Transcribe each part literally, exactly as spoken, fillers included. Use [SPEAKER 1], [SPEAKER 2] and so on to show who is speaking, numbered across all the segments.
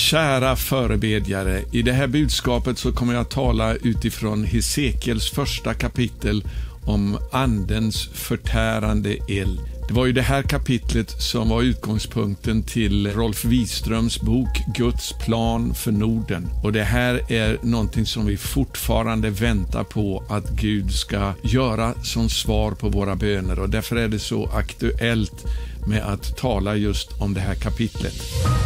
[SPEAKER 1] Kära förebedjare, i det här budskapet så kommer jag att tala utifrån Hesekiels första kapitel om andens förtärande eld. Det var ju det här kapitlet som var utgångspunkten till Rolf Wiströms bok Guds plan för Norden. Och det här är någonting som vi fortfarande väntar på att Gud ska göra som svar på våra böner. Och därför är det så aktuellt med att tala just om det här kapitlet.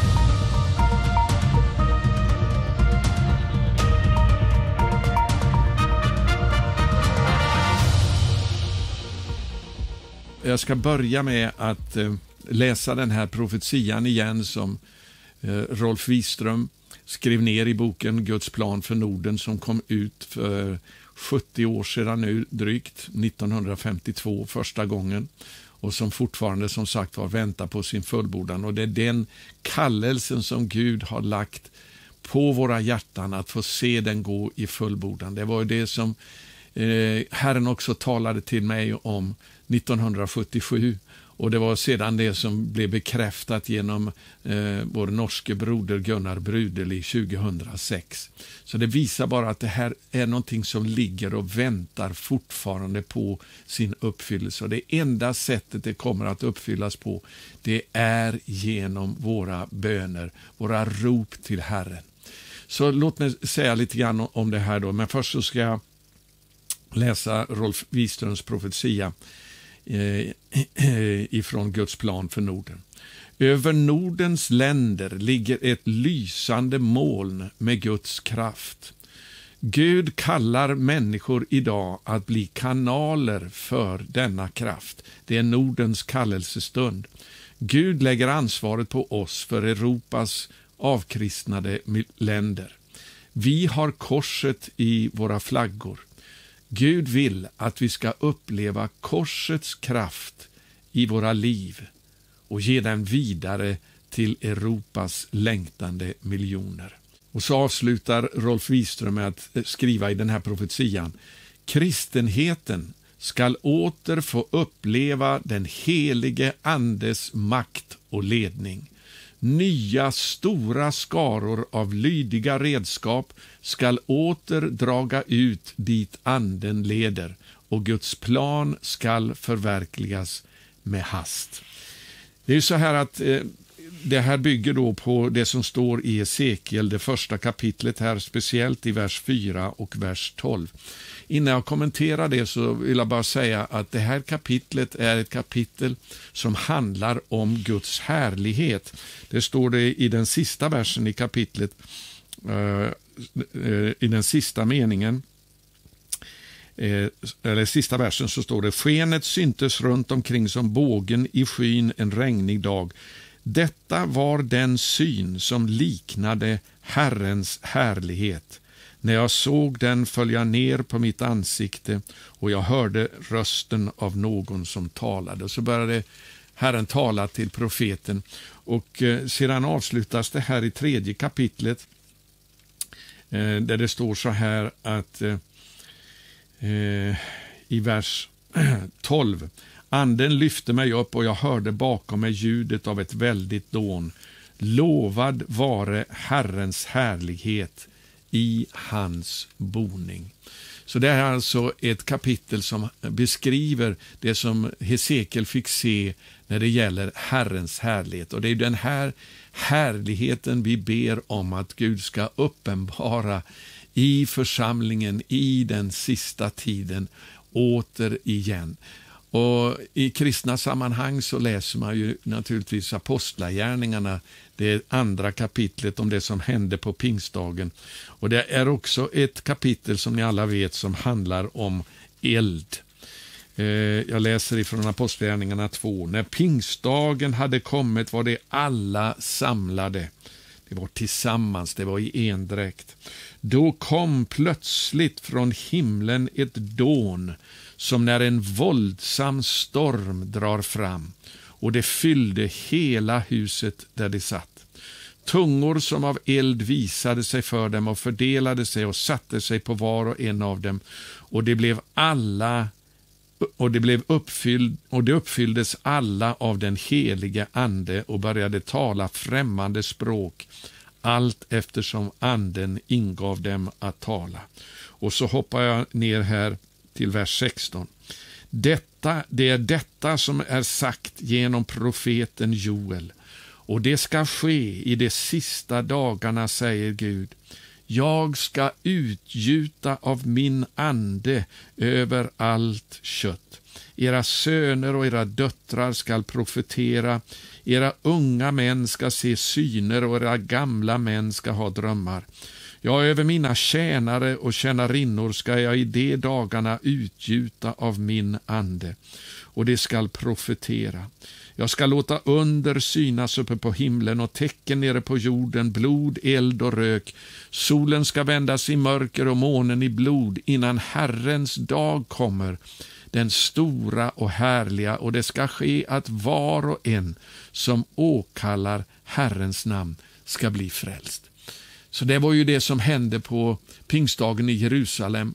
[SPEAKER 1] Jag ska börja med att eh, läsa den här profetian igen som eh, Rolf Wiström skrev ner i boken Guds plan för Norden som kom ut för sjuttio år sedan nu drygt, nittonhundrafemtiotvå första gången, och som fortfarande som sagt var väntar på sin fullbordan. Och det är den kallelsen som Gud har lagt på våra hjärtan att få se den gå i fullbordan. Det var ju det som eh, Herren också talade till mig om nittonhundrasjuttiosju, och det var sedan det som blev bekräftat genom eh, vår norske broder Gunnar Brudeli tjugohundrasex. Så det visar bara att det här är någonting som ligger och väntar fortfarande på sin uppfyllelse. Och det enda sättet det kommer att uppfyllas på, det är genom våra böner, våra rop till Herren. Så låt mig säga lite grann om det här då, men först så ska jag läsa Rolf Wiströms profetia ifrån Guds plan för Norden. Över Nordens länder ligger ett lysande moln med Guds kraft. Gud kallar människor idag att bli kanaler för denna kraft. Det är Nordens kallelsestund. Gud lägger ansvaret på oss för Europas avkristnade länder. Vi har korset i våra flaggor. Gud vill att vi ska uppleva korsets kraft i våra liv och ge den vidare till Europas längtande miljoner. Och så avslutar Rolf Wiström med att skriva i den här profetian: kristenheten skall åter få uppleva den helige andes makt och ledning. Nya stora skaror av lydiga redskap skall åter draga ut dit anden leder, och Guds plan skall förverkligas med hast. Det är ju så här att eh, det här bygger då på det som står i Hesekiel, det första kapitlet här, speciellt i vers fyra och vers tolv. Innan jag kommenterar det så vill jag bara säga att det här kapitlet är ett kapitel som handlar om Guds härlighet. Det står det i den sista versen i kapitlet, uh, uh, i den sista meningen, uh, eller sista versen så står det: skenet syntes runt omkring som bågen i skyn en regnig dag. Detta var den syn som liknade Herrens härlighet. När jag såg den föll jag ner på mitt ansikte och jag hörde rösten av någon som talade. Och så började Herren tala till profeten, och eh, sedan avslutas det här i tredje kapitlet eh, där det står så här att eh, eh, i vers tolv: anden lyfte mig upp och jag hörde bakom mig ljudet av ett väldigt dån. Lovad vare Herrens härlighet i hans boning. Så det är alltså ett kapitel som beskriver det som Hesekiel fick se när det gäller Herrens härlighet. Och det är den här härligheten vi ber om att Gud ska uppenbara i församlingen i den sista tiden åter igen. Och i kristna sammanhang så läser man ju naturligtvis apostlagärningarna, det andra kapitlet om det som hände på pingstdagen. Och det är också ett kapitel som ni alla vet som handlar om eld. Eh, jag läser ifrån apostlagärningarna två. När pingstdagen hade kommit var det alla samlade. Det var tillsammans, det var i endräkt. Då kom plötsligt från himlen ett dån som när en våldsam storm drar fram, och det fyllde hela huset där de satt. Tungor som av eld visade sig för dem och fördelade sig och satte sig på var och en av dem, och det blev alla och det blev uppfylld och det uppfylldes alla av den helige ande och började tala främmande språk, allt eftersom anden ingav dem att tala. Och så hoppar jag ner här till vers sexton. Detta, det är detta som är sagt genom profeten Joel. Och det ska ske i de sista dagarna, säger Gud. Jag ska utgjuta av min ande över allt kött. Era söner och era döttrar skall profetera. Era unga män ska se syner och era gamla män ska ha drömmar. Ja, över mina tjänare och tjänarinnor ska jag i de dagarna utgjuta av min ande, och det skall profetera. Jag ska låta under synas uppe på himlen och tecken nere på jorden, blod, eld och rök. Solen ska vändas i mörker och månen i blod innan Herrens dag kommer, den stora och härliga, och det ska ske att var och en som åkallar Herrens namn ska bli frälst. Så det var ju det som hände på pingstdagen i Jerusalem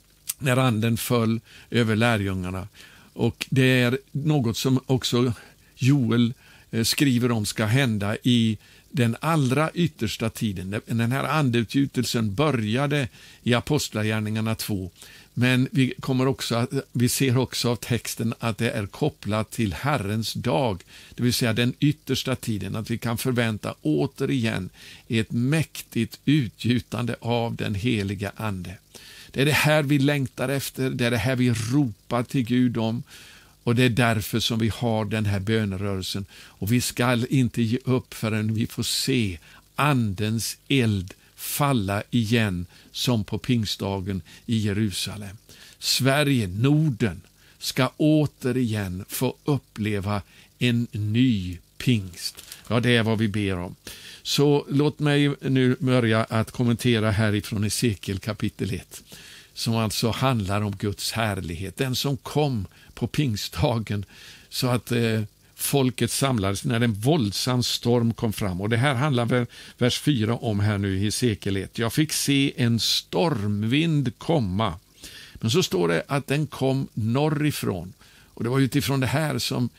[SPEAKER 1] när anden föll över lärjungarna. Och det är något som också Joel skriver om ska hända i den allra yttersta tiden. Den här andeutgjutelsen började i Apostlagärningarna två. Men vi, kommer också att, vi ser också av texten att det är kopplat till Herrens dag, det vill säga den yttersta tiden, att vi kan förvänta återigen ett mäktigt utgjutande av den heliga ande. Det är det här vi längtar efter, det är det här vi ropar till Gud om, och det är därför som vi har den här bönerörelsen. Och vi ska inte ge upp förrän vi får se andens eld falla igen som på pingstdagen i Jerusalem. Sverige, Norden, ska återigen få uppleva en ny pingst. Ja, det är vad vi ber om. Så låt mig nu börja att kommentera härifrån Hesekiel kapitel ett, som alltså handlar om Guds härlighet. Den som kom på pingstdagen så att eh, folket samlades när en våldsam storm kom fram. Och det här handlar väl vers fyra om här nu i Hesekiel ett. Jag fick se en stormvind komma. Men så står det att den kom norrifrån. Och det var utifrån det här som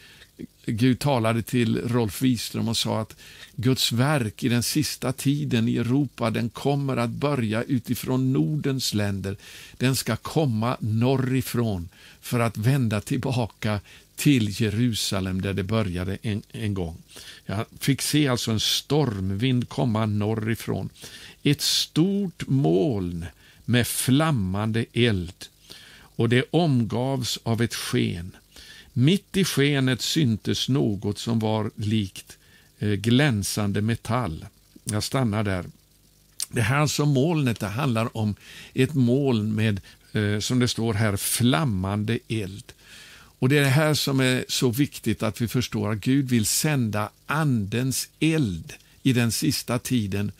[SPEAKER 1] Gud talade till Rolf Wiström och sa att Guds verk i den sista tiden i Europa, den kommer att börja utifrån Nordens länder. Den ska komma norrifrån för att vända tillbaka till Jerusalem där det började en, en gång. Jag fick se alltså en stormvind komma norrifrån. Ett stort moln med flammande eld, och det omgavs av ett sken. Mitt i skenet syntes något som var likt eh, glänsande metall. Jag stannar där. Det här som molnet, det handlar om ett moln med, eh, som det står här, flammande eld. Och det är det här som är så viktigt att vi förstår, att Gud vill sända andens eld i den sista tiden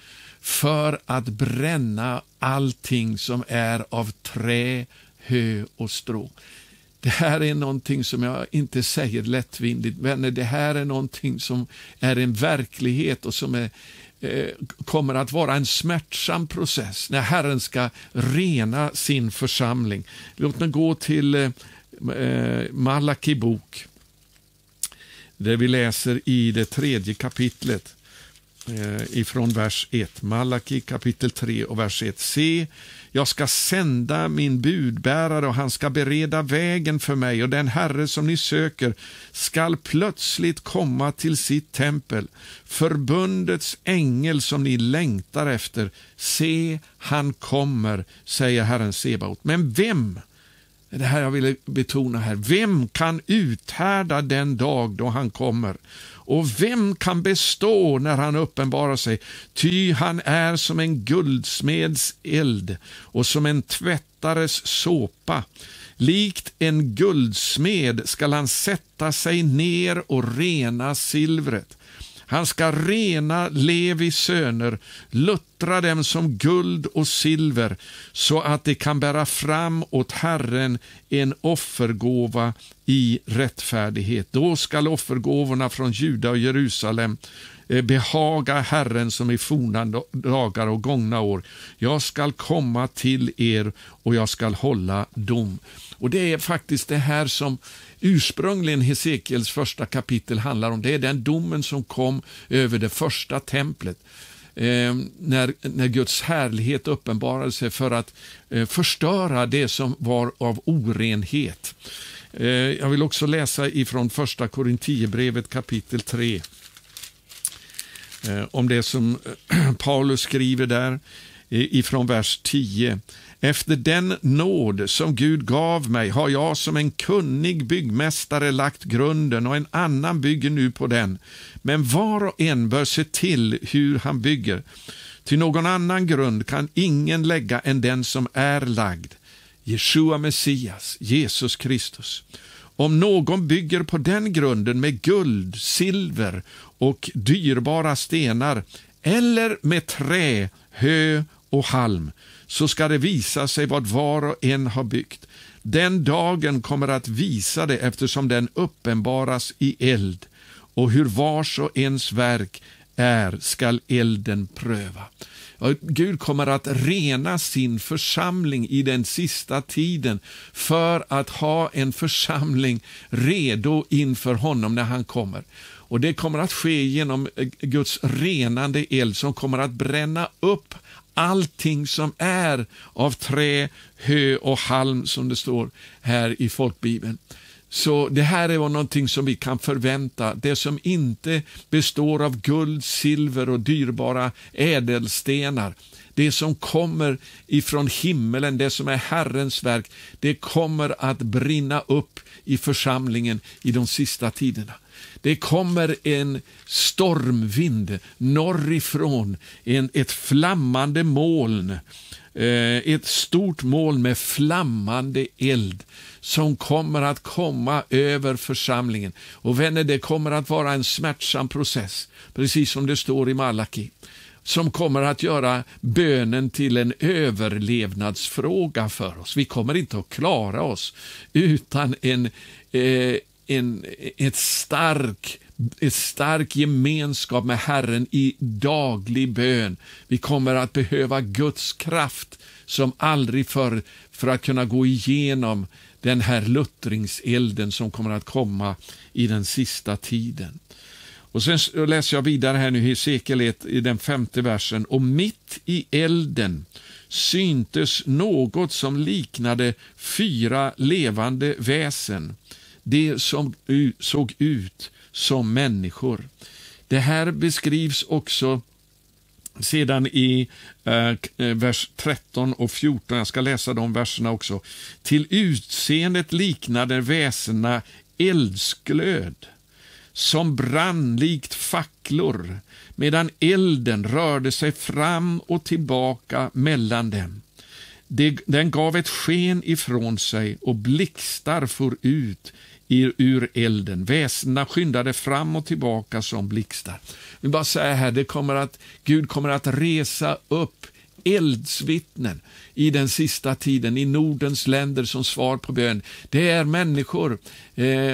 [SPEAKER 1] för att bränna allting som är av trä, hö och strå. Det här är någonting som jag inte säger lättvindigt, vänner. Det här är någonting som är en verklighet och som är, eh, kommer att vara en smärtsam process när Herren ska rena sin församling. Låt mig gå till eh, Malaki bok, där vi läser i det tredje kapitlet eh, ifrån vers ett. Malaki kapitel tre och vers ett. Se, jag ska sända min budbärare och han ska bereda vägen för mig, och den Herre som ni söker skall plötsligt komma till sitt tempel. Förbundets ängel som ni längtar efter, se, han kommer, säger Herren Sebaot. Men vem, det här jag ville betona här, vem kan uthärda den dag då han kommer? Och vem kan bestå när han uppenbarar sig? Ty han är som en guldsmeds eld och som en tvättares såpa. Likt en guldsmed skall han sätta sig ner och rena silvret. Han ska rena Levis söner, luttra dem som guld och silver, så att de kan bära fram åt Herren en offergåva i rättfärdighet. Då skall offergåvorna från Juda och Jerusalem behaga Herren som i forna dagar och gångna år. Jag skall komma till er och jag skall hålla dom. Och det är faktiskt det här som ursprungligen Hesekiels första kapitel handlar om. Det är den domen som kom över det första templet. eh, när, när Guds härlighet uppenbarade sig för att eh, förstöra det som var av orenhet. Eh, jag vill också läsa ifrån första Korintierbrevet kapitel tre. Eh, om det som Paulus skriver där ifrån vers tio. Efter den nåd som Gud gav mig har jag som en kunnig byggmästare lagt grunden och en annan bygger nu på den. Men var och en bör se till hur han bygger. Till någon annan grund kan ingen lägga än den som är lagd. Jeshua Messias, Jesus Kristus. Om någon bygger på den grunden med guld, silver och dyrbara stenar eller med trä, hö och halm, så ska det visa sig vad var och en har byggt. Den dagen kommer att visa det eftersom den uppenbaras i eld, och hur vars och ens verk är skall elden pröva. Och Gud kommer att rena sin församling i den sista tiden för att ha en församling redo inför honom när han kommer. Och det kommer att ske genom Guds renande eld som kommer att bränna upp allting som är av trä, hö och halm, som det står här i folkbibeln. Så det här är någonting som vi kan förvänta. Det som inte består av guld, silver och dyrbara ädelstenar. Det som kommer ifrån himmelen, det som är Herrens verk, det kommer att brinna upp i församlingen i de sista tiderna. Det kommer en stormvind norrifrån, en, ett flammande moln, eh, ett stort moln med flammande eld som kommer att komma över församlingen. Och vänner, det kommer att vara en smärtsam process, precis som det står i Malaki, som kommer att göra bönen till en överlevnadsfråga för oss. Vi kommer inte att klara oss utan en eh, En, ett stark, ett stark gemenskap med Herren i daglig bön. Vi kommer att behöva Guds kraft som aldrig förr för att kunna gå igenom den här luttringselden som kommer att komma i den sista tiden. Och sen läser jag vidare här nu i Hesekiel ett, i den femte versen. Och mitt i elden syntes något som liknade fyra levande väsen. Det som såg ut som människor. Det här beskrivs också sedan i eh, vers tretton och fjorton. Jag ska läsa de verserna också. Till utseendet liknade väsena eldsglöd som brann likt facklor, medan elden rörde sig fram och tillbaka mellan dem. Den gav ett sken ifrån sig och blixtar for ut ur elden. Väsena skyndade fram och tillbaka som blixtar. Vi bara säger här, det kommer att, Gud kommer att resa upp eldsvittnen i den sista tiden i Nordens länder som svar på bön. Det är människor eh,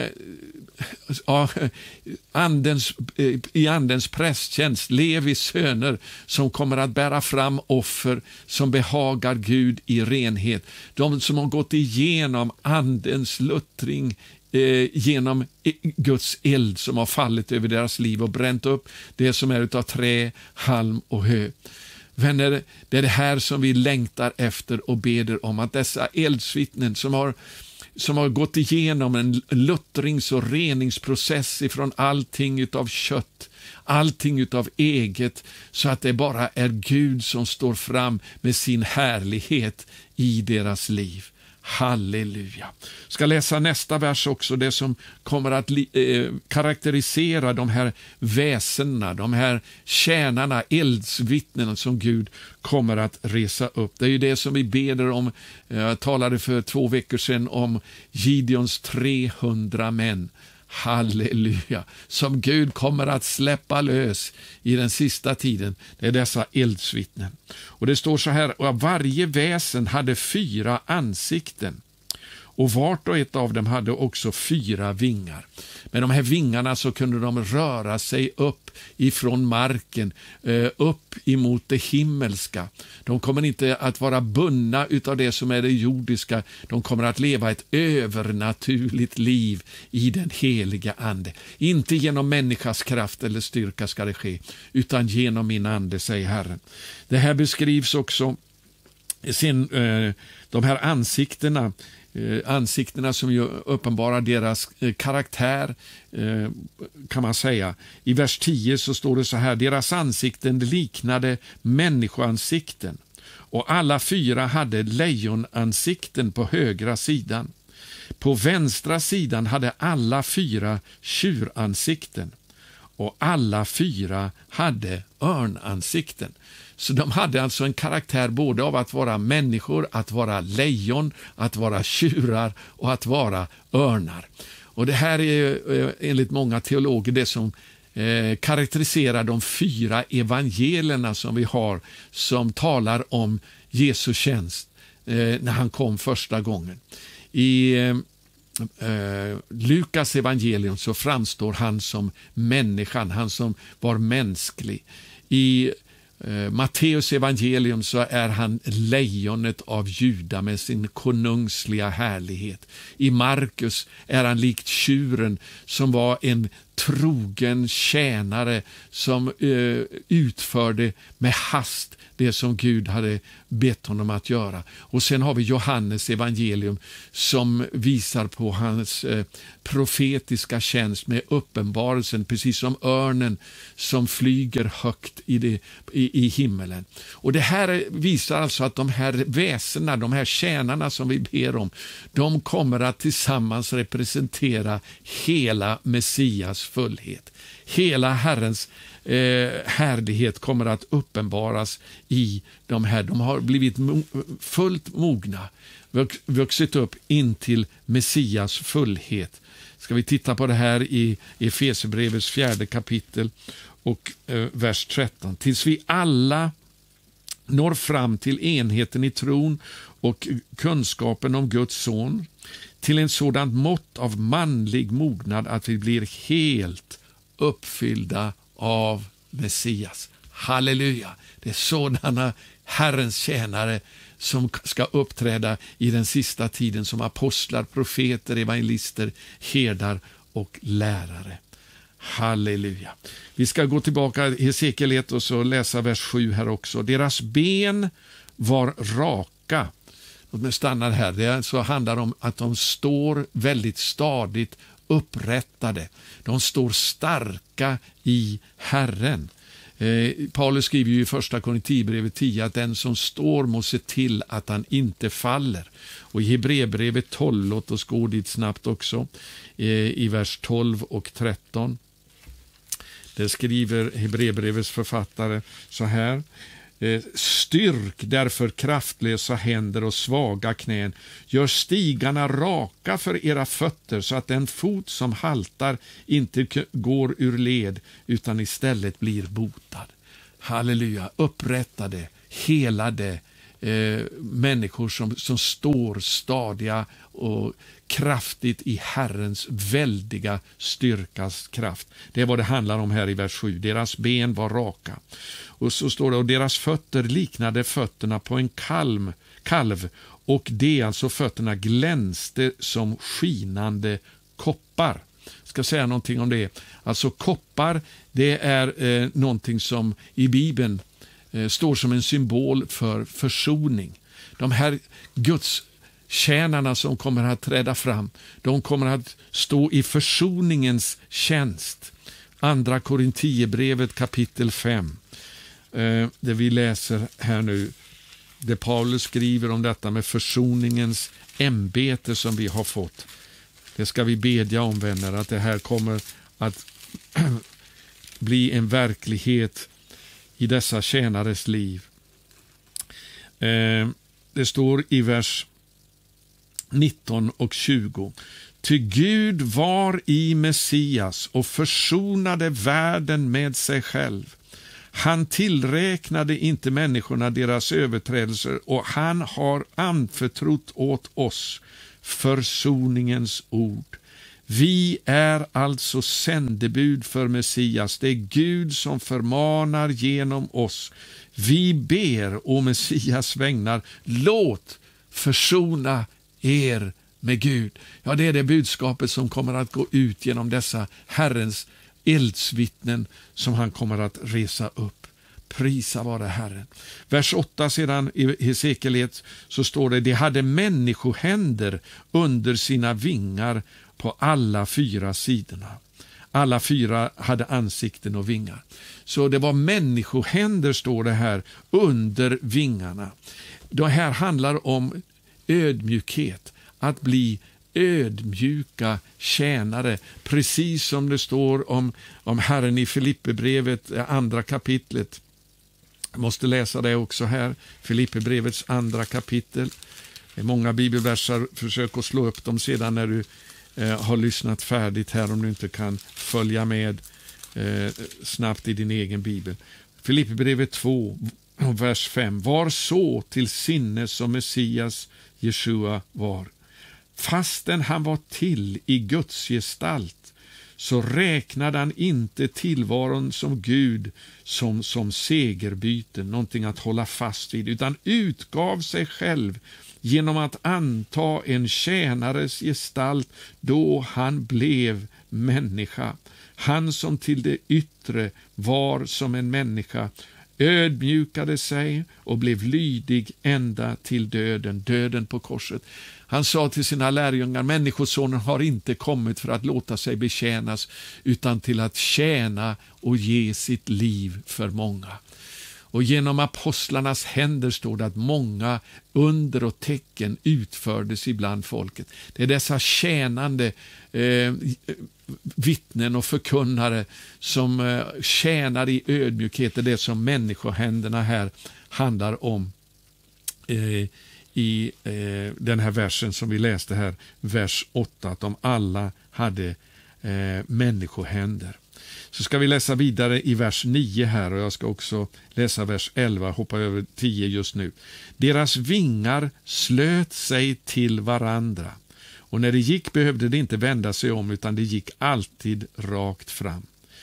[SPEAKER 1] ja, andens, eh, i andens prästtjänst, Levis söner, som kommer att bära fram offer som behagar Gud i renhet. De som har gått igenom andens luttring eh, genom Guds eld som har fallit över deras liv och bränt upp det som är utav trä, halm och hö. Vänner, det är det här som vi längtar efter och beder om, att dessa eldsvittnen som har, som har gått igenom en luttrings- och reningsprocess ifrån allting utav kött, allting utav eget, så att det bara är Gud som står fram med sin härlighet i deras liv. Halleluja. Ska läsa nästa vers också, det som kommer att eh, karaktärisera de här väsena, de här tjänarna, eldsvittnena som Gud kommer att resa upp. Det är ju det som vi beder om. Jag talade för två veckor sedan om Gideons trehundra män. Halleluja, som Gud kommer att släppa lös i den sista tiden. Det är dessa eldsvittnen. Och det står så här: och varje väsen hade fyra ansikten, och vart och ett av dem hade också fyra vingar. Med de här vingarna så kunde de röra sig upp ifrån marken, upp emot det himmelska. De kommer inte att vara bundna utav det som är det jordiska. De kommer att leva ett övernaturligt liv i den heliga ande. Inte genom människas kraft eller styrka ska det ske, utan genom min ande, säger Herren. Det här beskrivs också sen, de här ansiktena, ansiktena som ju uppenbarar deras karaktär, kan man säga. I vers tio så står det så här: deras ansikten liknade människoansikten, och alla fyra hade lejonansikten på högra sidan. På vänstra sidan hade alla fyra tjuransikten, och alla fyra hade örnansikten. Så de hade alltså en karaktär både av att vara människor, att vara lejon, att vara tjurar och att vara örnar. Och det här är enligt många teologer det som eh, karaktäriserar de fyra evangelierna som vi har, som talar om Jesu tjänst eh, när han kom första gången. I eh, eh, Lukas evangelium så framstår han som människan, han som var mänsklig. I Matteus evangelium så är han lejonet av Juda med sin konungsliga härlighet. I Markus är han likt tjuren som var en trogen tjänare som eh, utförde med hast det som Gud hade bett honom att göra. Och sen har vi Johannes evangelium som visar på hans eh, profetiska tjänst med uppenbarelsen, precis som örnen som flyger högt i, det, i, i himmelen. Och det här visar alltså att de här väsena, de här tjänarna som vi ber om, de kommer att tillsammans representera hela Messias fullhet. Hela Herrens eh, härlighet kommer att uppenbaras i de här. De har blivit mo- fullt mogna, vuxit upp in till Messias fullhet. Ska vi titta på det här i Efesierbrevets fjärde kapitel och eh, vers tretton. Tills vi alla når fram till enheten i tron och kunskapen om Guds son, till en sådan mått av manlig mognad att vi blir helt uppfyllda av Messias. Halleluja! Det är sådana Herrens tjänare som ska uppträda i den sista tiden som apostlar, profeter, evangelister, herdar och lärare. Halleluja! Vi ska gå tillbaka i Hesekiel ett och så läsa vers sju här också. Deras ben var raka. Låt mig stanna här. Det så handlar om att de står väldigt stadigt upprättade. De står starka i Herren. Eh, Paulus skriver ju i första Korinthierbrevet tio att den som står måste se till att han inte faller. Och i Hebreerbrevet tolv, låt oss gå dit snabbt också, eh, i vers tolv och tretton. Det skriver Hebreerbrevets författare så här: styrk därför kraftlösa händer och svaga knän. Gör stigarna raka för era fötter så att den fot som haltar inte går ur led utan istället blir botad. Halleluja, upprättade, helade eh, människor som, som står stadiga och kraftigt i Herrens väldiga styrkas kraft. Det är vad det handlar om här i vers sju. Deras ben var raka. Och så står det, och deras fötter liknade fötterna på en kalv, kalv och det, alltså fötterna, glänste som skinande koppar. Jag ska säga någonting om det. Alltså koppar, det är eh, någonting som i Bibeln eh, står som en symbol för försoning. De här Guds tjänarna som kommer att träda fram, de kommer att stå i försoningens tjänst. Andra Korinthierbrevet kapitel fem. Det vi läser här nu, det Paulus skriver om detta med försoningens ämbete som vi har fått. Det ska vi bedja om, vänner, att det här kommer att bli en verklighet i dessa tjänares liv. Det står i vers nitton och tjugo. Ty Gud var i Messias och försonade världen med sig själv. Han tillräknade inte människorna deras överträdelser och han har anförtrott åt oss försoningens ord. Vi är alltså sändebud för Messias. Det är Gud som förmanar genom oss. Vi ber å Messias vägnar, låt försona er med Gud. Ja, det är det budskapet som kommer att gå ut genom dessa Herrens eldsvittnen som han kommer att resa upp. Prisa vare Herren. Vers åtta sedan i Hesekiel ett så står det: de hade människohänder under sina vingar på alla fyra sidorna. Alla fyra hade ansikten och vingar. Så det var människohänder, står det här, under vingarna. Det här handlar om ödmjukhet, att bli ödmjuka tjänare, precis som det står om, om Herren i Filipperbrevet, andra kapitlet. Jag måste läsa det också här, Filipperbrevets andra kapitel. Det är många bibelverser, försök att slå upp dem sedan när du eh, har lyssnat färdigt här, om du inte kan följa med eh, snabbt i din egen bibel. Filipperbrevet två, vers fem. Var så till sinne som Messias Jeshua var. Fastän han var till i Guds gestalt, så räknade han inte tillvaron som Gud som, som segerbyte, någonting att hålla fast vid, utan utgav sig själv genom att anta en tjänares gestalt då han blev människa. Han som till det yttre var som en människa ödmjukade sig och blev lydig ända till döden, döden på korset. Han sa till sina lärjungar: människosonen har inte kommit för att låta sig betjänas, utan till att tjäna och ge sitt liv för många. Och genom apostlarnas händer står det att många under och tecken utfördes ibland folket. Det är dessa tjänande eh, vittnen och förkunnare som eh, tjänar i ödmjukhet. Det är det som människohänderna här handlar om eh, i eh, den här versen som vi läste här, vers åtta, att de alla hade eh, människohänder. Så ska vi läsa vidare i vers nio här, och jag ska också läsa vers elva, hoppa över tio just nu. Deras vingar slöt sig till varandra, och när det gick behövde det inte vända sig om, utan det gick alltid rakt fram.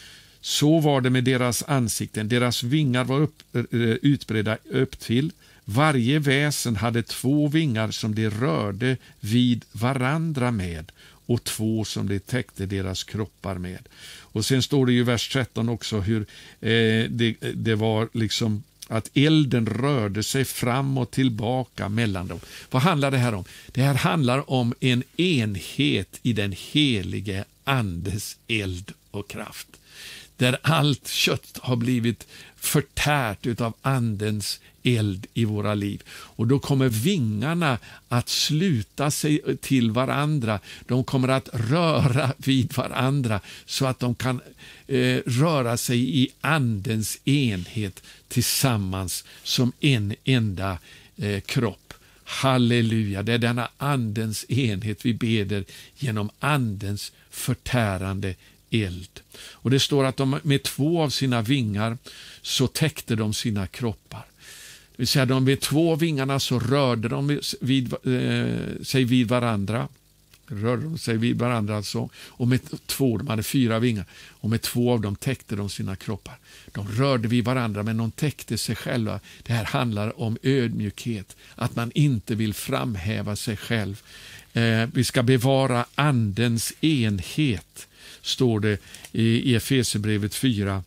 [SPEAKER 1] Så var det med deras ansikten. Deras vingar var upp, utbredda upp till. Varje väsen hade två vingar som de rörde vid varandra med, och två som de täckte deras kroppar med. Och sen står det i vers tretton också hur eh, det, det var liksom att elden rörde sig fram och tillbaka mellan dem. Vad handlar det här om? Det här handlar om en enhet i den helige andes eld och kraft. Där allt kött har blivit förtärt utav andens eld i våra liv. Och då kommer vingarna att sluta sig till varandra. De kommer att röra vid varandra så att de kan eh, röra sig i andens enhet tillsammans som en enda eh, kropp. Halleluja, det är denna andens enhet vi beder genom andens förtärande eld. Och det står att de med två av sina vingar så täckte de sina kroppar. Det vill säga, de med två vingarna så rörde de vid, eh, sig vid varandra. Rörde de sig vid varandra alltså. Och med två, de hade fyra vingar. Och med två av dem täckte de sina kroppar. De rörde vid varandra, men de täckte sig själva. Det här handlar om ödmjukhet. Att man inte vill framhäva sig själv. Eh, vi ska bevara andens enhet, står det i Efesierbrevet fyra,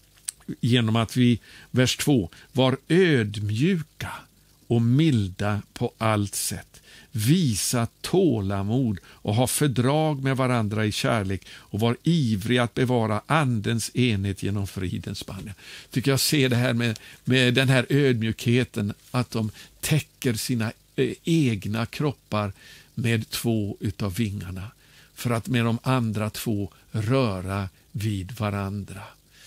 [SPEAKER 1] genom att vi, vers två, var ödmjuka och milda på allt sätt, visa tålamod och ha fördrag med varandra i kärlek och var ivriga att bevara andens enhet genom fridens band. Tycker jag ser det här med, med den här ödmjukheten, att de täcker sina eh, egna kroppar med två utav vingarna, för att med de andra två röra vid varandra.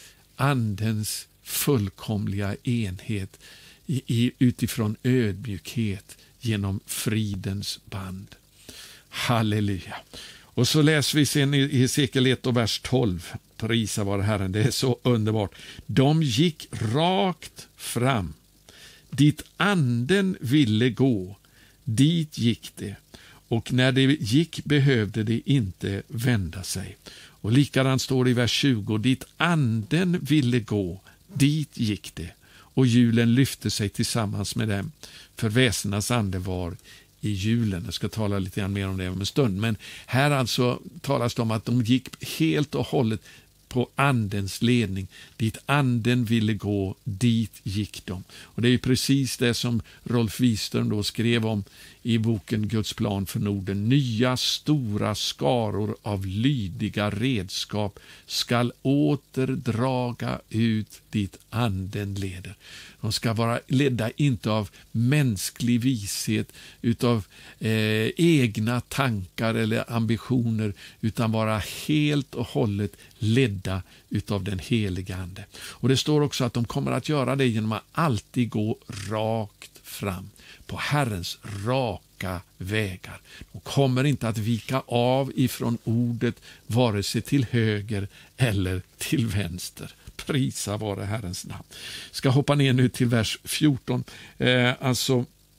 [SPEAKER 1] Andens fullkomliga enhet i, i, utifrån ödmjukhet genom fridens band. Halleluja. Och så läser vi sen i Hesekiel ett och vers tolv. Prisa vare Herren, det är så underbart. De gick rakt fram. Dit anden ville gå, dit gick det. och när det gick behövde det inte vända sig. Och likadant står det i vers tjugo, dit anden ville gå, dit gick det, och hjulen lyfte sig tillsammans med dem, för väsenas ande var i hjulen. Jag ska tala lite grann mer om det om en stund, men här alltså talas det om att de gick helt och hållet på andens ledning. Dit anden ville gå, dit gick de. Och det är ju precis det som Rolf Wiström då skrev om i boken Guds plan för Norden. Nya stora skaror av lydiga redskap skall åter draga ut dit anden leder. De ska vara ledda inte av mänsklig vishet, utav eh, egna tankar eller ambitioner, utan vara helt och hållet ledda utav den heliga ande. Och det står också att de kommer att göra det genom att alltid gå rakt fram på Herrens raka vägar. De kommer inte att vika av ifrån ordet vare sig till höger eller till vänster. Prisa vare Herrens namn. Ska hoppa ner nu till vers fjorton. Eh, alltså,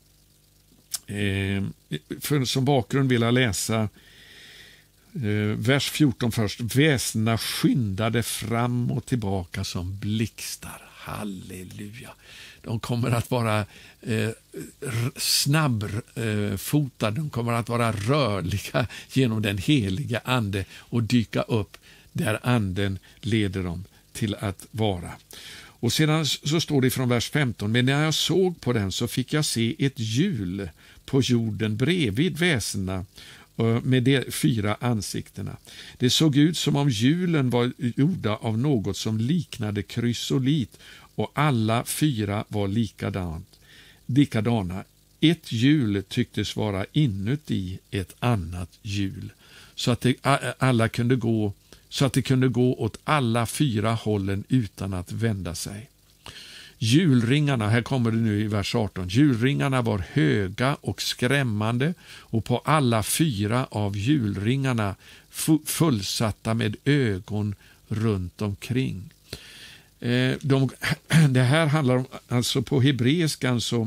[SPEAKER 1] eh, för, som bakgrund vill jag läsa eh, vers fjorton först. Väsena skyndade fram och tillbaka som blixtar. Halleluja. De kommer att vara eh, snabbfotade, eh, de kommer att vara rörliga genom den heliga ande och dyka upp där anden leder dem till att vara. Och sedan så står det från vers femton, men när jag såg på den så fick jag se ett hjul på jorden bredvid väsena med de fyra ansiktena. Det såg ut som om hjulen var gjorda av något som liknade krysolit, och alla fyra var likadant, likadana. Ett hjul tycktes vara inuti ett annat hjul, så att det, alla kunde gå så att det kunde gå åt alla fyra hållen utan att vända sig. Hjulringarna, här kommer det nu i vers arton, hjulringarna var höga och skrämmande, och på alla fyra av hjulringarna fullsatta med ögon runt omkring. Eh, de, det här handlar om, alltså på hebreiskan så,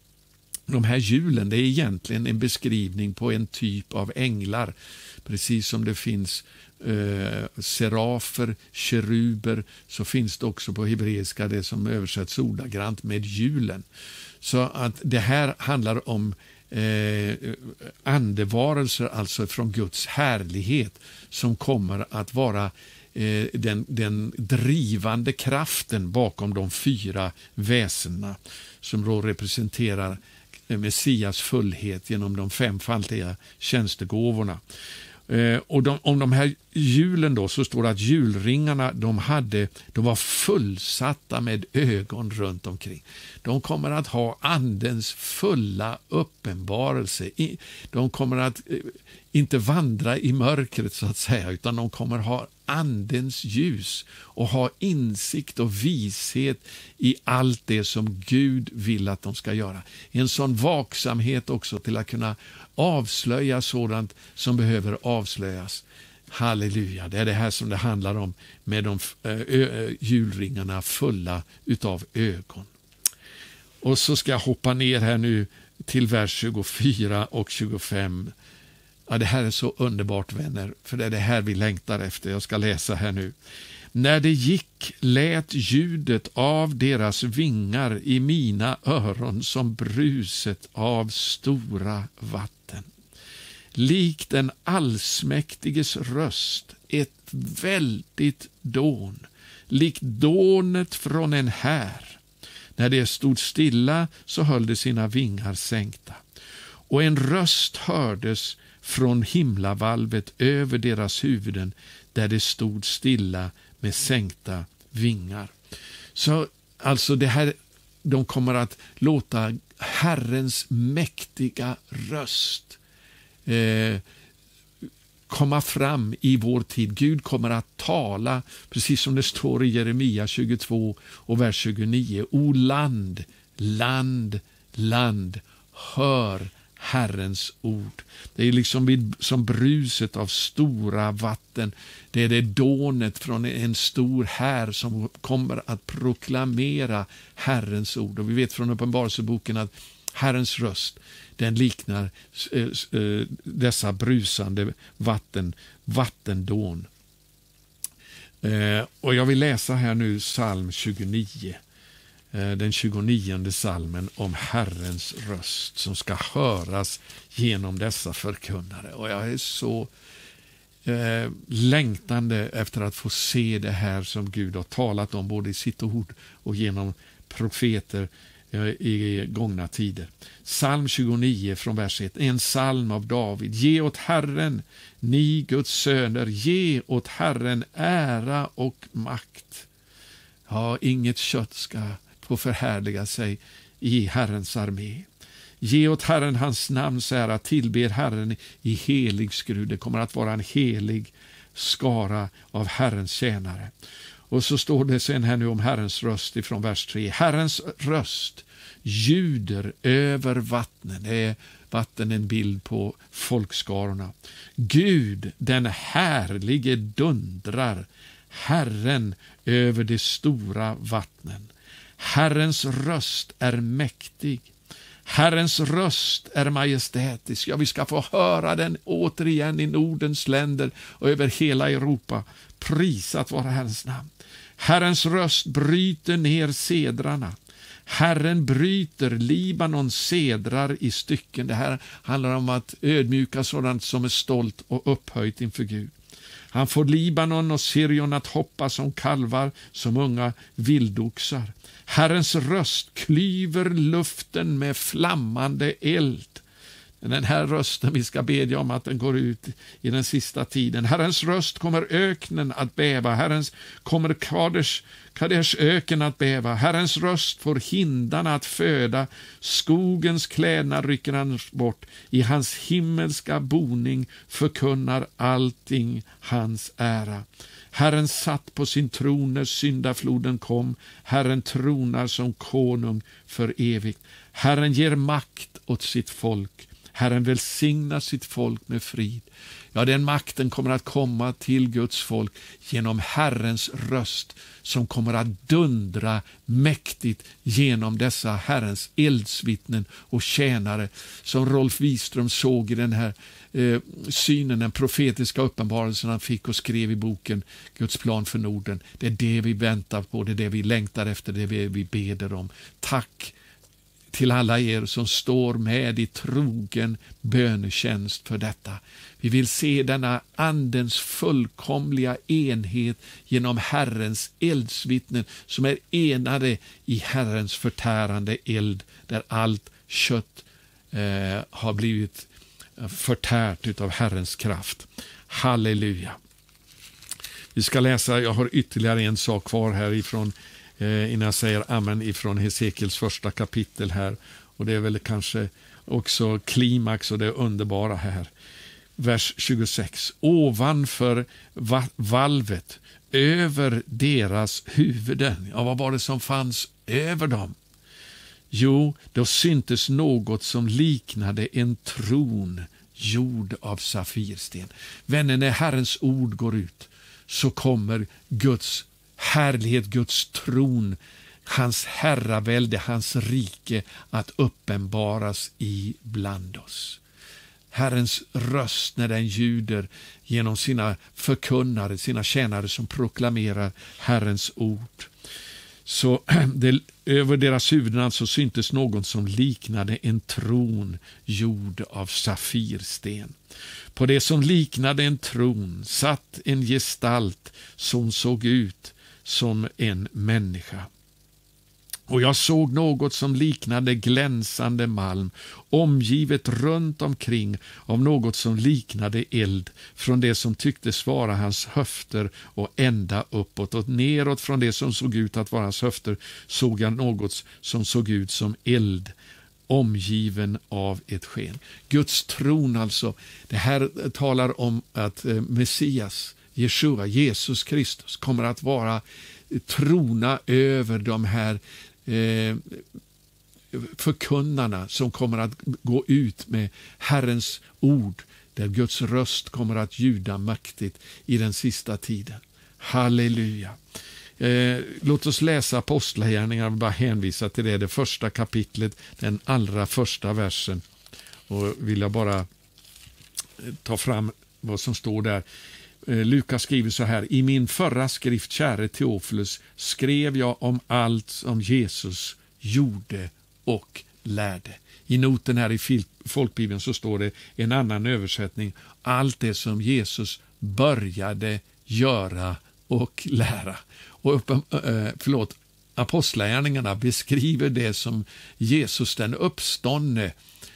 [SPEAKER 1] de här hjulen, det är egentligen en beskrivning på en typ av änglar, precis som det finns eh, serafer, keruber, så finns det också på hebreiska det som översätts ordagrant med hjulen. Så att det här handlar om eh, andevarelser, alltså från Guds härlighet, som kommer att vara eh, den, den drivande kraften bakom de fyra väsena, som då representerar Messias fullhet genom de femfaldiga tjänstegåvorna. Eh, och de, om de här hjulen då, så står det att hjulringarna de, hade, de var fullsatta med ögon runt omkring. De kommer att ha andens fulla uppenbarelse. De kommer att eh, inte vandra i mörkret så att säga, utan de kommer ha andens ljus och ha insikt och vishet i allt det som Gud vill att de ska göra. En sån vaksamhet också till att kunna avslöja sådant som behöver avslöjas. Halleluja, det är det här som det handlar om med de hjulringarna fulla utav ögon. Och så ska jag hoppa ner här nu till vers tjugofyra och tjugofem. Ja, det här är så underbart, vänner, för det är det här vi längtar efter. Jag ska läsa här nu. När det gick lät ljudet av deras vingar i mina öron som bruset av stora vatten. Likt den allsmäktiges röst, ett väldigt dån, likt dånet från en här. När det stod stilla så höll det sina vingar sänkta. Och en röst hördes från himlavalvet över deras huvuden, där det stod stilla med sänkta vingar. Så alltså det här, de kommer att låta Herrens mäktiga röst eh, komma fram i vår tid. Gud kommer att tala, precis som det står i Jeremia tjugotvå och vers tjugonio. O land, land, land, hör Herrens ord. Det är liksom som bruset av stora vatten. Det är det dånet från en stor här som kommer att proklamera Herrens ord. Och vi vet från Uppenbarelseboken att Herrens röst, den liknar eh, eh, dessa brusande vatten, vattendån. Eh, och jag vill läsa här nu psalm tjugonio. Den tjugonionde salmen om Herrens röst som ska höras genom dessa förkunnare. Och jag är så eh, längtande efter att få se det här som Gud har talat om både i sitt ord och genom profeter eh, i gångna tider. Psalm tjugonio från vers ett. En psalm av David. Ge åt Herren, ni Guds söner, ge åt Herren ära och makt. Ja, inget kött ska få förhärliga sig i Herrens armé. Ge åt Herren hans namns ära, tillber Herren i helig skrud. Det kommer att vara en helig skara av Herrens tjänare. Och så står det sen här nu om Herrens röst ifrån vers tre. Herrens röst ljuder över vattnen. Det är vatten en bild på folkskarorna. Gud, den härlige, dundrar. Herren över de stora vattnen. Herrens röst är mäktig. Herrens röst är majestätisk. Ja, vi ska få höra den återigen i Nordens länder och över hela Europa. Prisat vara Herrens namn. Herrens röst bryter ner sedrarna. Herren bryter Libanons sedrar i stycken. Det här handlar om att ödmjuka sådant som är stolt och upphöjt inför Gud. Han får Libanon och Sirion att hoppa som kalvar, som unga vildoxar. Herrens röst klyver luften med flammande eld. Den här rösten vi ska bedja om att den går ut i den sista tiden. Herrens röst kommer öknen att bäva. Herrens kommer Kadesh, Kadesh öken att bäva. Herrens röst får hindarna att föda. Skogens klädnad rycker han bort. I hans himmelska boning förkunnar allting hans ära. Herren satt på sin tron när syndafloden kom. Herren tronar som konung för evigt. Herren ger makt åt sitt folk. Herren välsignar sitt folk med frid. Ja, den makten kommer att komma till Guds folk genom Herrens röst som kommer att dundra mäktigt genom dessa Herrens eldsvittnen och tjänare som Rolf Wiström såg i den här eh, synen, den profetiska uppenbarelsen han fick och skrev i boken Guds plan för Norden. Det är det vi väntar på, det är det vi längtar efter, det är det vi beder om. Tack till alla er som står med i trogen bönetjänst för detta. Vi vill se denna andens fullkomliga enhet genom Herrens eldsvittnen som är enade i Herrens förtärande eld där allt kött eh, har blivit förtärt utav Herrens kraft. Halleluja. Vi ska läsa, jag har ytterligare en sak kvar här ifrån Eh, innan jag säger amen ifrån Hesekiels första kapitel här. Och det är väl kanske också klimax och det underbara här. Vers tjugosex. Ovanför va- valvet, över deras huvuden. Ja, vad var det som fanns över dem? Jo, då syntes något som liknade en tron gjord av safirsten. Vänner, när Herrens ord går ut så kommer Guds härlighet, Guds tron, hans herravälde, hans rike att uppenbaras i bland oss. Herrens röst när den ljuder genom sina förkunnare, sina tjänare som proklamerar Herrens ord. Så det, över deras huvuden alltså syntes någon som liknade en tron gjord av safirsten. På det som liknade en tron satt en gestalt som såg ut som en människa. Och jag såg något som liknade glänsande malm, omgivet runt omkring av något som liknade eld, från det som tycktes vara hans höfter och ända uppåt, och neråt från det som såg ut att vara hans höfter såg jag något som såg ut som eld, omgiven av ett sken. Guds tron alltså, det här talar om att Messias, Jeshua, Jesus Kristus, kommer att vara trona över de här eh, förkunnarna som kommer att gå ut med Herrens ord, där Guds röst kommer att ljuda mäktigt i den sista tiden. Halleluja. Eh, låt oss läsa Apostlagärningarna. Jag vill bara hänvisa till det, det första kapitlet, den allra första versen. Och vill jag bara ta fram vad som står där. Eh, Lukas skriver så här: i min förra skrift, käre Teofilus, skrev jag om allt som Jesus gjorde och lärde. I noten här i folkbibeln så står det en annan översättning: allt det som Jesus började göra och lära. Och uppen, äh, förlåt, Apostlagärningarna beskriver det som Jesus, den uppståndne,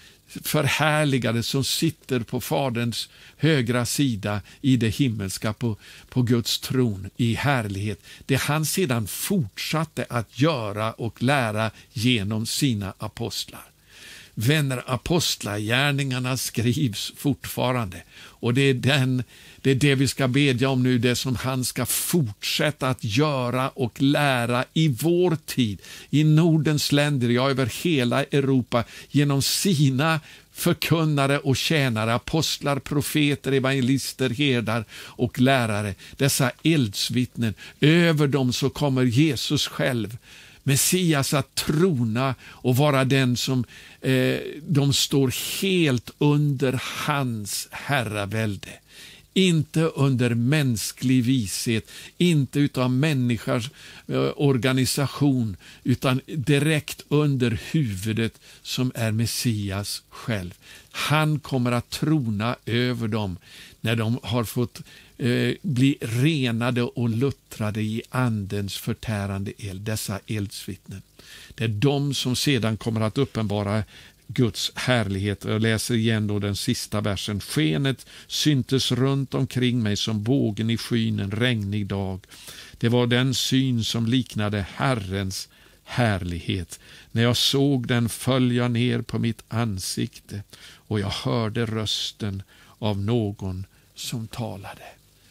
[SPEAKER 1] förhärligade, som sitter på Faderns högra sida i det himmelska, på, på Guds tron i härlighet. Det han sedan fortsatte att göra och lära genom sina apostlar. Vänner, apostlagärningarna skrivs fortfarande, och det är, den, det är det vi ska bedja om nu, det som han ska fortsätta att göra och lära i vår tid, i Nordens länder, ja, över hela Europa, genom sina förkunnare och tjänare, apostlar, profeter, evangelister, herdar och lärare, dessa eldsvittnen. Över dem så kommer Jesus själv, Messias, att trona och vara den som eh, de står helt under hans herravälde. Inte under mänsklig vishet, inte utav människors eh, organisation, utan direkt under huvudet som är Messias själv. Han kommer att trona över dem när de har fått eh, bli renade och luttrade i andens förtärande eld, dessa eldsvittnen. Det är de som sedan kommer att uppenbara Guds härlighet. Jag läser igen då den sista versen. Skenet syntes runt omkring mig som bågen i skyn en regnig dag. Det var den syn som liknade Herrens härlighet. När jag såg den föll jag ner på mitt ansikte, och jag hörde rösten av någon som talade.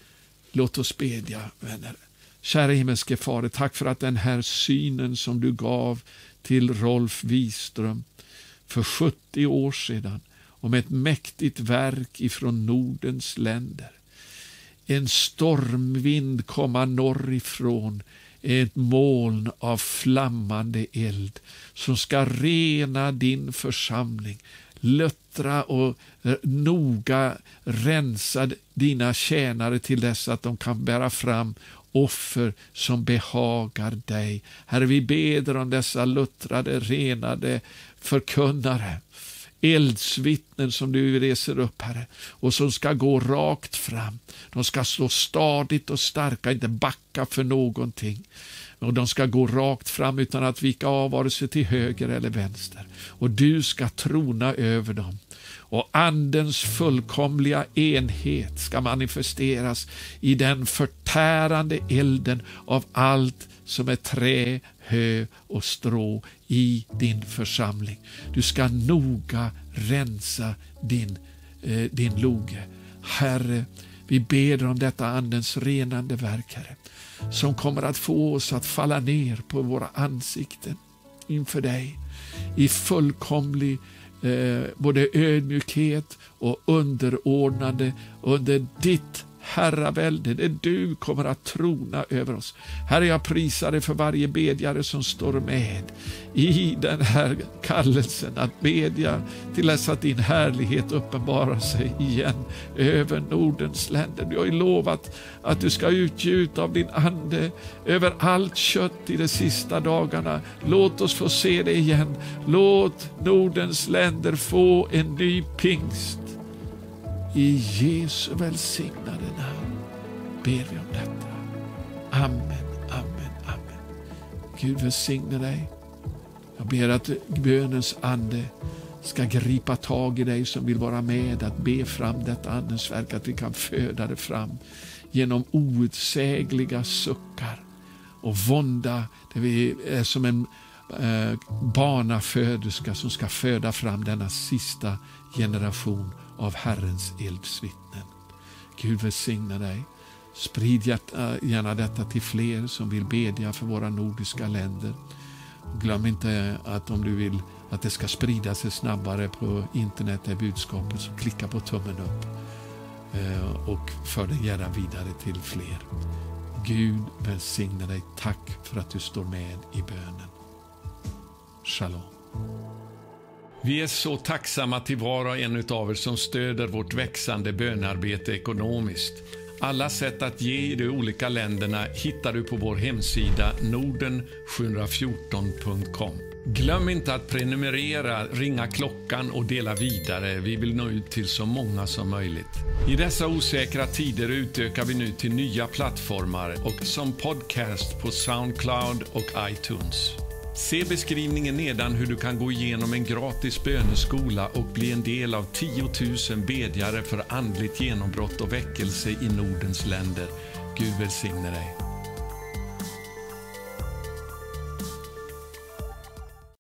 [SPEAKER 1] Låt oss bedja, vänner. Kära himmelske Fader, tack för att den här synen som du gav till Rolf Wiström för sjuttio år sedan, om ett mäktigt verk ifrån Nordens länder. En stormvind komma norrifrån, ett moln av flammande eld som ska rena din församling, luttra och noga rensa dina tjänare till dess att de kan bära fram offer som behagar dig. Herre, vi beder om dessa luttrade, renade förkunnare, eldsvittnen som du reser upp, Herre, och som ska gå rakt fram. De ska stå stadigt och starka, inte backa för någonting. Och de ska gå rakt fram utan att vika av vare sig till höger eller vänster. Och du ska trona över dem. Och andens fullkomliga enhet ska manifesteras i den förtärande elden av allt som är trä, hö och strå i din församling. Du ska noga rensa din, eh, din loge. Herre, vi ber om detta andens renande verk, Herre, som kommer att få oss att falla ner på våra ansikten inför dig i fullkomlig eh, både ödmjukhet och underordnande under ditt herravälde, det du kommer att trona över oss. Herre, jag prisar dig för varje bedjare som står med i den här kallelsen att bedja till dess att din härlighet uppenbarar sig igen över Nordens länder. Du har ju lovat att du ska utgjuta av din ande över allt kött i de sista dagarna. Låt oss få se det igen. Låt Nordens länder få en ny pingst. I Jesu välsignade namn ber vi om detta. Amen, amen, amen. Gud välsigne dig. Jag ber att bönens ande ska gripa tag i dig som vill vara med att be fram detta andens verk, att vi kan föda det fram genom outsägliga suckar och vånda, där vi är som en eh, barnaföderska som ska föda fram denna sista generation av Herrens eldsvittnen. Gud välsigna dig. Sprid gärna detta till fler som vill bedja för våra nordiska länder. Glöm inte att om du vill att det ska sprida sig snabbare på internet är budskapet, så klicka på tummen upp och för det gärna vidare till fler. Gud välsigne dig. Tack för att du står med i bönen. Shalom. Vi är så tacksamma till var och en av er som stöder vårt växande bönarbete ekonomiskt. Alla sätt att ge i de olika länderna hittar du på vår hemsida norden sjuhundrafjorton punkt com. Glöm inte att prenumerera, ringa klockan och dela vidare. Vi vill nå ut till så många som möjligt. I dessa osäkra tider utökar vi nu till nya plattformar och som podcast på SoundCloud och iTunes. Se beskrivningen nedan hur du kan gå igenom en gratis böneskola och bli en del av tio tusen bedjare för andligt genombrott och väckelse i Nordens länder. Gud välsigne dig.